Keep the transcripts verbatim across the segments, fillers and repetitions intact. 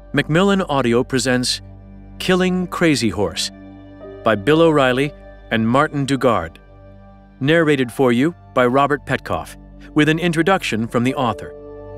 Macmillan Audio presents Killing Crazy Horse by Bill O'Reilly and Martin Dugard. Narrated for you by Robert Petkoff, with an introduction from the author.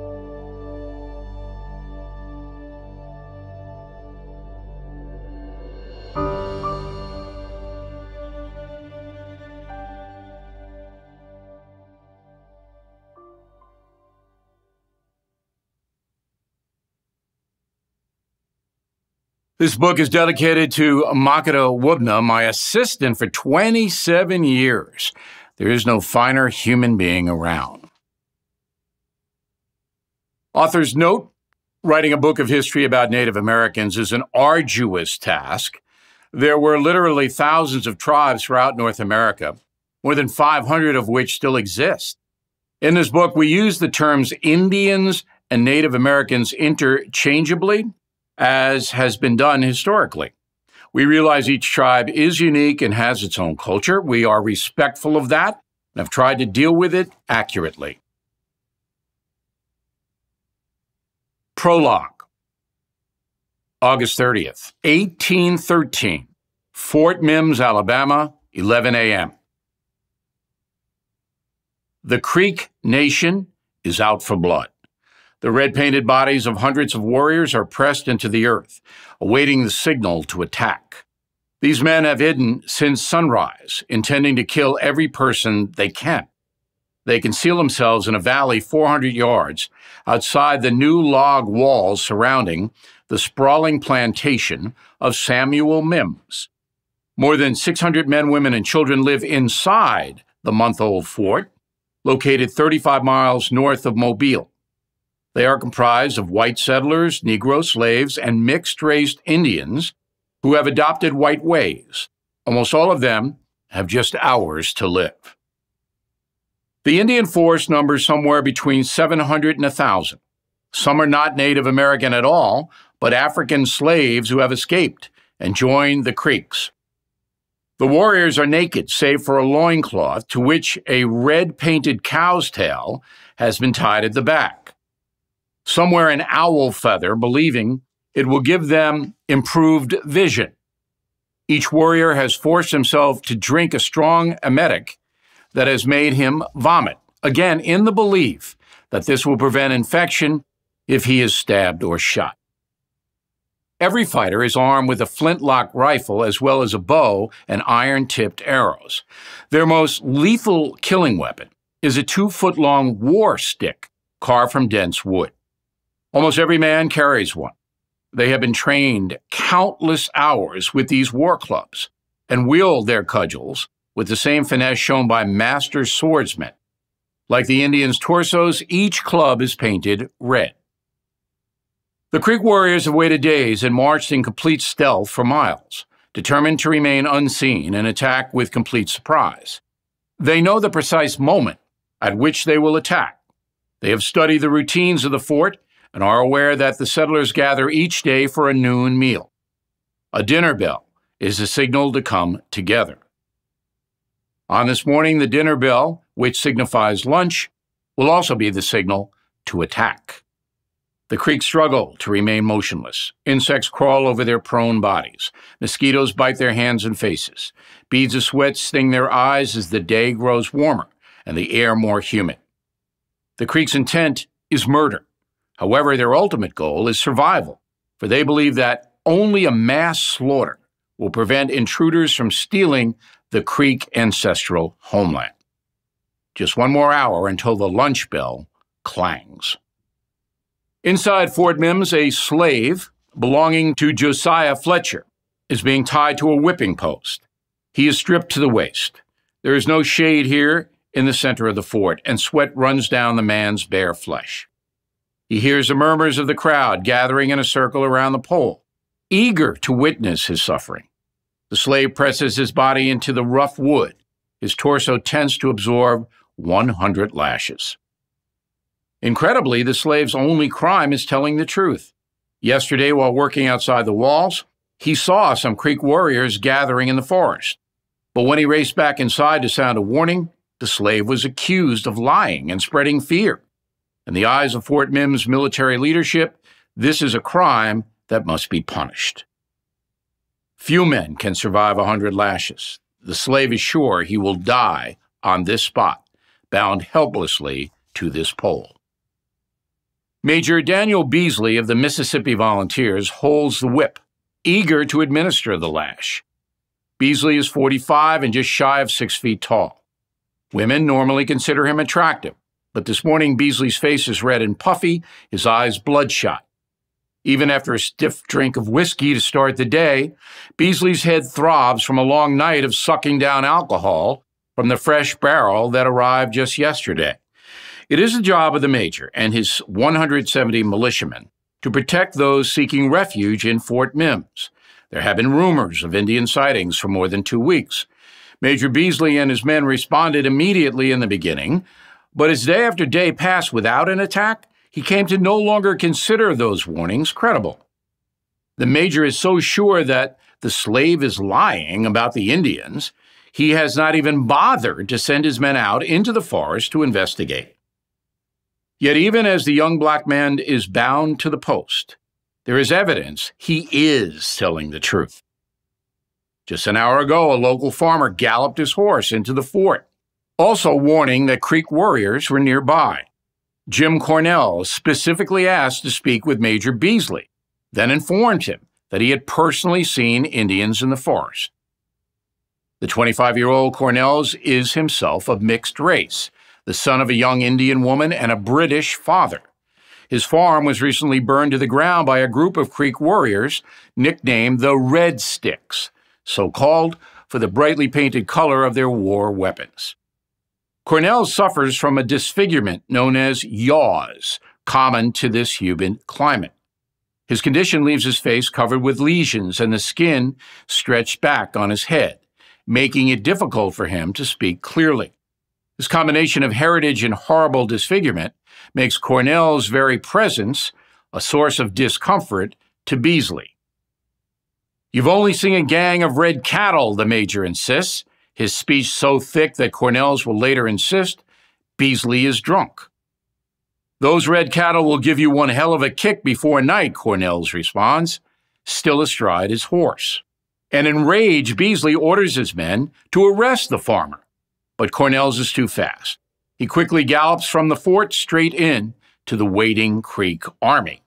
This book is dedicated to Makata Wubna, my assistant for twenty-seven years. There is no finer human being around. Author's note: writing a book of history about Native Americans is an arduous task. There were literally thousands of tribes throughout North America, more than five hundred of which still exist. In this book, we use the terms Indians and Native Americans interchangeably, as has been done historically. We realize each tribe is unique and has its own culture. We are respectful of that and have tried to deal with it accurately. Prologue. August thirtieth, eighteen thirteen, Fort Mims, Alabama, eleven a m The Creek Nation is out for blood. The red-painted bodies of hundreds of warriors are pressed into the earth, awaiting the signal to attack. These men have hidden since sunrise, intending to kill every person they can. They conceal themselves in a valley four hundred yards outside the new log walls surrounding the sprawling plantation of Samuel Mims. More than six hundred men, women, and children live inside the month-old fort, located thirty-five miles north of Mobile. They are comprised of white settlers, Negro slaves, and mixed-race Indians who have adopted white ways. Almost all of them have just hours to live. The Indian force numbers somewhere between seven hundred and one thousand. Some are not Native American at all, but African slaves who have escaped and joined the Creeks. The warriors are naked, save for a loincloth to which a red-painted cow's tail has been tied at the back. Some wear an owl feather, believing it will give them improved vision. Each warrior has forced himself to drink a strong emetic that has made him vomit, again in the belief that this will prevent infection if he is stabbed or shot. Every fighter is armed with a flintlock rifle as well as a bow and iron-tipped arrows. Their most lethal killing weapon is a two-foot-long war stick carved from dense wood. Almost every man carries one. They have been trained countless hours with these war clubs and wield their cudgels with the same finesse shown by master swordsmen. Like the Indians' torsos, each club is painted red. The Creek warriors have waited days and marched in complete stealth for miles, determined to remain unseen and attack with complete surprise. They know the precise moment at which they will attack. They have studied the routines of the fort and are aware that the settlers gather each day for a noon meal. A dinner bell is a signal to come together. On this morning, the dinner bell, which signifies lunch, will also be the signal to attack. The Creek struggle to remain motionless. Insects crawl over their prone bodies. Mosquitoes bite their hands and faces. Beads of sweat sting their eyes as the day grows warmer and the air more humid. The Creek's intent is murder. However, their ultimate goal is survival, for they believe that only a mass slaughter will prevent intruders from stealing the Creek ancestral homeland. Just one more hour until the lunch bell clangs. Inside Fort Mims, a slave belonging to Josiah Fletcher is being tied to a whipping post. He is stripped to the waist. There is no shade here in the center of the fort, and sweat runs down the man's bare flesh. He hears the murmurs of the crowd gathering in a circle around the pole, eager to witness his suffering. The slave presses his body into the rough wood, his torso tense to absorb one hundred lashes. Incredibly, the slave's only crime is telling the truth. Yesterday, while working outside the walls, he saw some Creek warriors gathering in the forest. But when he raced back inside to sound a warning, the slave was accused of lying and spreading fear. In the eyes of Fort Mims military leadership, this is a crime that must be punished. Few men can survive a hundred lashes. The slave is sure he will die on this spot, bound helplessly to this pole. Major Daniel Beasley of the Mississippi Volunteers holds the whip, eager to administer the lash. Beasley is forty-five and just shy of six feet tall. Women normally consider him attractive, but this morning Beasley's face is red and puffy, his eyes bloodshot. Even after a stiff drink of whiskey to start the day, Beasley's head throbs from a long night of sucking down alcohol from the fresh barrel that arrived just yesterday. It is the job of the major and his one hundred seventy militiamen to protect those seeking refuge in Fort Mims. There have been rumors of Indian sightings for more than two weeks. Major Beasley and his men responded immediately in the beginning, but as day after day passed without an attack, he came to no longer consider those warnings credible. The major is so sure that the slave is lying about the Indians, he has not even bothered to send his men out into the forest to investigate. Yet even as the young black man is bound to the post, there is evidence he is telling the truth. Just an hour ago, a local farmer galloped his horse into the fort, also warning that Creek warriors were nearby. Jim Cornell specifically asked to speak with Major Beasley, then informed him that he had personally seen Indians in the forest. The twenty-five-year-old Cornell is himself of mixed race, the son of a young Indian woman and a British father. His farm was recently burned to the ground by a group of Creek warriors nicknamed the Red Sticks, so called for the brightly painted color of their war weapons. Cornell suffers from a disfigurement known as yaws, common to this humid climate. His condition leaves his face covered with lesions and the skin stretched back on his head, making it difficult for him to speak clearly. This combination of heritage and horrible disfigurement makes Cornell's very presence a source of discomfort to Beasley. "You've only seen a gang of red cattle," the major insists, his speech so thick that Cornell's will later insist Beasley is drunk. "Those red cattle will give you one hell of a kick before night," Cornell's responds, still astride his horse. And enraged, Beasley orders his men to arrest the farmer. But Cornell's is too fast. He quickly gallops from the fort straight in to the waiting Creek army.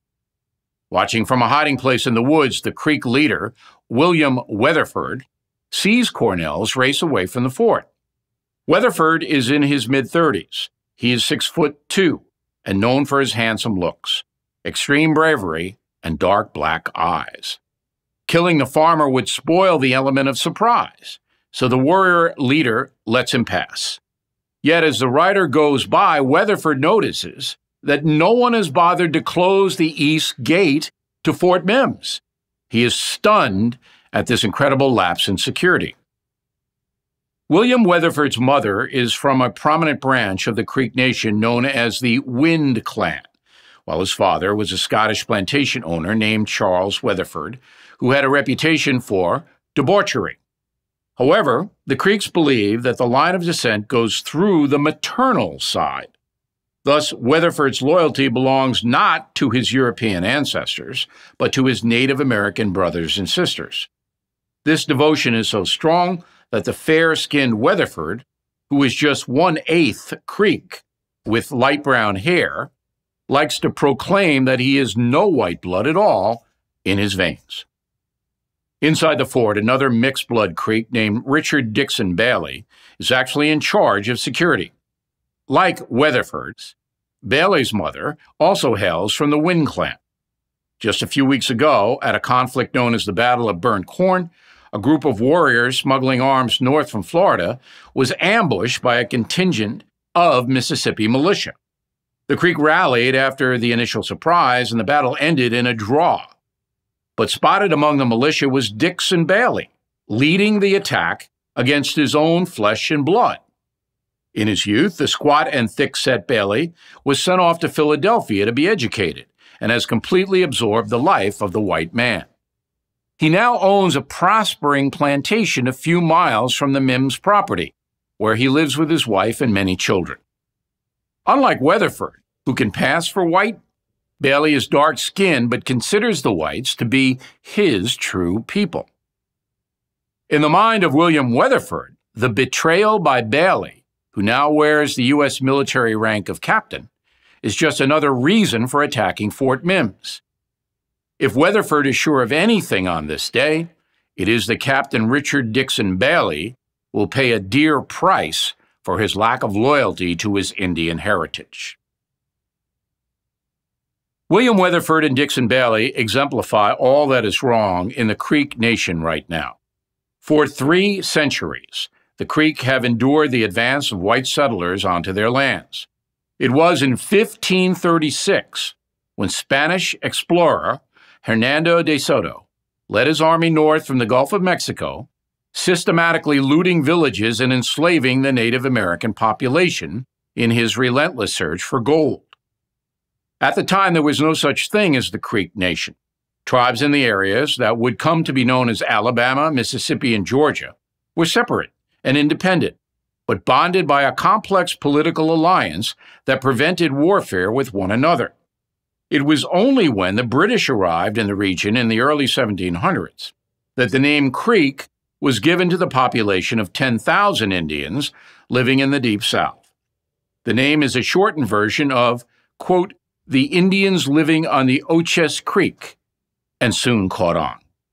Watching from a hiding place in the woods, the Creek leader, William Weatherford, sees Cornell's race away from the fort. Weatherford is in his mid-thirties. He is six foot two and known for his handsome looks, extreme bravery, and dark black eyes. Killing the farmer would spoil the element of surprise, so the warrior leader lets him pass. Yet as the rider goes by, Weatherford notices that no one has bothered to close the east gate to Fort Mims. He is stunned at this incredible lapse in security. William Weatherford's mother is from a prominent branch of the Creek Nation known as the Wind Clan, while his father was a Scottish plantation owner named Charles Weatherford, who had a reputation for debauchery. However, the Creeks believe that the line of descent goes through the maternal side. Thus, Weatherford's loyalty belongs not to his European ancestors, but to his Native American brothers and sisters. This devotion is so strong that the fair-skinned Weatherford, who is just one-eighth Creek with light brown hair, likes to proclaim that he is no white blood at all in his veins. Inside the fort, another mixed-blood Creek named Richard Dixon Bailey is actually in charge of security. Like Weatherford's, Bailey's mother also hails from the Wind Clan. Just a few weeks ago, at a conflict known as the Battle of Burnt Corn, a group of warriors smuggling arms north from Florida was ambushed by a contingent of Mississippi militia. The Creek rallied after the initial surprise, and the battle ended in a draw. But spotted among the militia was Dixon Bailey, leading the attack against his own flesh and blood. In his youth, the squat and thick-set Bailey was sent off to Philadelphia to be educated and has completely absorbed the life of the white man. He now owns a prospering plantation a few miles from the Mims property, where he lives with his wife and many children. Unlike Weatherford, who can pass for white, Bailey is dark-skinned but considers the whites to be his true people. In the mind of William Weatherford, the betrayal by Bailey, who now wears the U S military rank of captain, is just another reason for attacking Fort Mims. If Weatherford is sure of anything on this day, it is that Captain Richard Dixon Bailey will pay a dear price for his lack of loyalty to his Indian heritage. William Weatherford and Dixon Bailey exemplify all that is wrong in the Creek Nation right now. For three centuries, the Creek have endured the advance of white settlers onto their lands. It was in fifteen thirty-six when Spanish explorer Hernando de Soto led his army north from the Gulf of Mexico, systematically looting villages and enslaving the Native American population in his relentless search for gold. At the time, there was no such thing as the Creek Nation. Tribes in the areas that would come to be known as Alabama, Mississippi, and Georgia were separate and independent, but bonded by a complex political alliance that prevented warfare with one another. It was only when the British arrived in the region in the early seventeen hundreds that the name Creek was given to the population of ten thousand Indians living in the Deep South. The name is a shortened version of, quote, the Indians living on the Oches Creek, and soon caught on.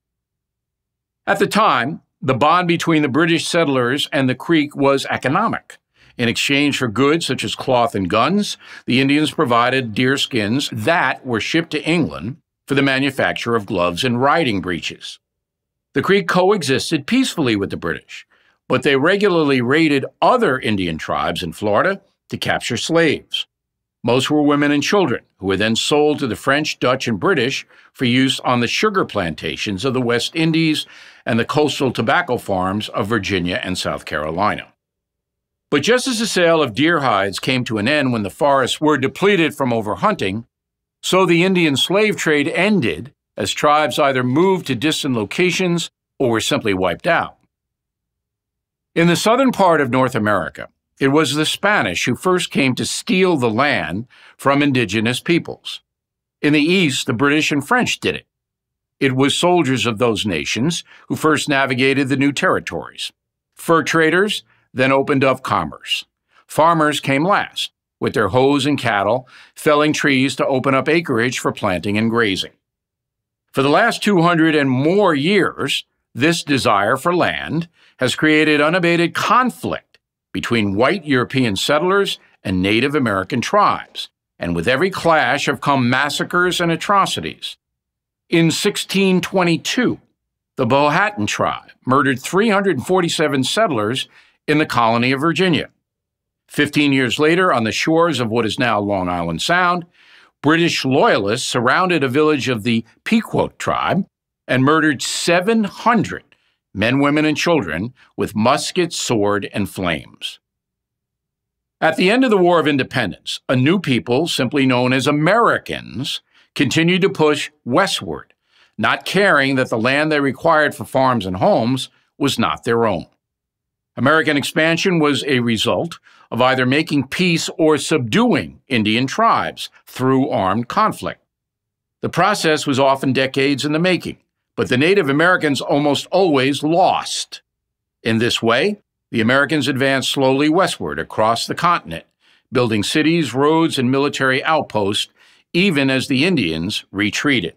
At the time, the bond between the British settlers and the Creek was economic. In exchange for goods such as cloth and guns, the Indians provided deer skins that were shipped to England for the manufacture of gloves and riding breeches. The Creek coexisted peacefully with the British, but they regularly raided other Indian tribes in Florida to capture slaves. Most were women and children, who were then sold to the French, Dutch, and British for use on the sugar plantations of the West Indies and the coastal tobacco farms of Virginia and South Carolina. But just as the sale of deer hides came to an end when the forests were depleted from overhunting, so the Indian slave trade ended as tribes either moved to distant locations or were simply wiped out. In the southern part of North America, it was the Spanish who first came to steal the land from indigenous peoples. In the East, the British and French did it. It was soldiers of those nations who first navigated the new territories. Fur traders then opened up commerce. Farmers came last, with their hoes and cattle, felling trees to open up acreage for planting and grazing. For the last two hundred and more years, this desire for land has created unabated conflict between white European settlers and Native American tribes, and with every clash have come massacres and atrocities. In sixteen twenty-two, the Powhatan tribe murdered three hundred forty-seven settlers in the colony of Virginia. Fifteen years later, on the shores of what is now Long Island Sound, British loyalists surrounded a village of the Pequot tribe and murdered seven hundred men, women, and children with musket, sword, and flames. At the end of the War of Independence, a new people, simply known as Americans, continued to push westward, not caring that the land they required for farms and homes was not their own. American expansion was a result of either making peace or subduing Indian tribes through armed conflict. The process was often decades in the making, but the Native Americans almost always lost. In this way, the Americans advanced slowly westward across the continent, building cities, roads, and military outposts, even as the Indians retreated.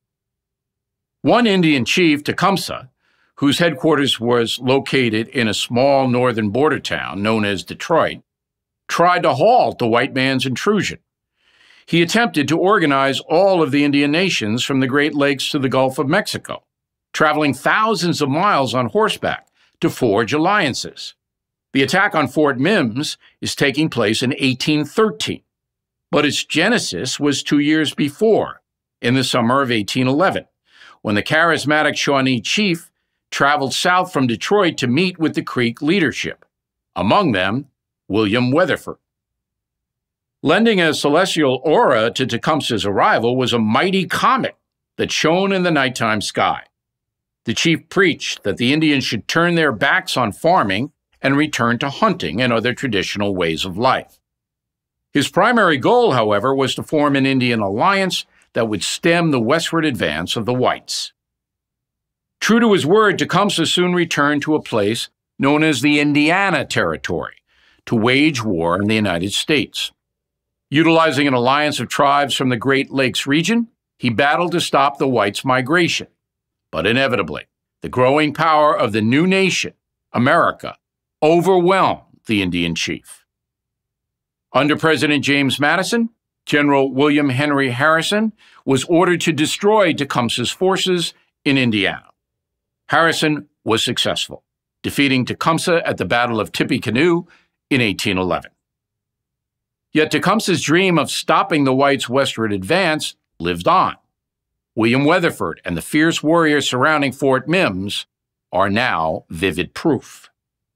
One Indian chief, Tecumseh, whose headquarters was located in a small northern border town known as Detroit, tried to halt the white man's intrusion. He attempted to organize all of the Indian nations from the Great Lakes to the Gulf of Mexico, traveling thousands of miles on horseback to forge alliances. The attack on Fort Mims is taking place in eighteen thirteen, but its genesis was two years before, in the summer of eighteen eleven, when the charismatic Shawnee chief traveled south from Detroit to meet with the Creek leadership, among them William Weatherford. Lending a celestial aura to Tecumseh's arrival was a mighty comet that shone in the nighttime sky. The chief preached that the Indians should turn their backs on farming and return to hunting and other traditional ways of life. His primary goal, however, was to form an Indian alliance that would stem the westward advance of the whites. True to his word, Tecumseh soon returned to a place known as the Indiana Territory to wage war in the United States. Utilizing an alliance of tribes from the Great Lakes region, he battled to stop the whites' migration. But inevitably, the growing power of the new nation, America, overwhelmed the Indian chief. Under President James Madison, General William Henry Harrison was ordered to destroy Tecumseh's forces in Indiana. Harrison was successful, defeating Tecumseh at the Battle of Tippecanoe in eighteen eleven. Yet Tecumseh's dream of stopping the whites' westward advance lived on. William Weatherford and the fierce warriors surrounding Fort Mims are now vivid proof.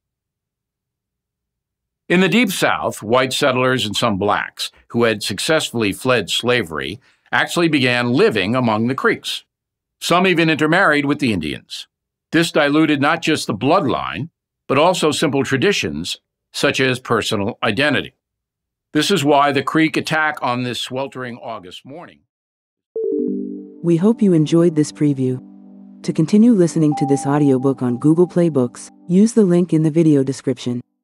In the Deep South, white settlers and some blacks who had successfully fled slavery actually began living among the Creeks. Some even intermarried with the Indians. This diluted not just the bloodline, but also simple traditions such as personal identity. This is why the Creek attack on this sweltering August morning. We hope you enjoyed this preview. To continue listening to this audiobook on Google Play Books, use the link in the video description.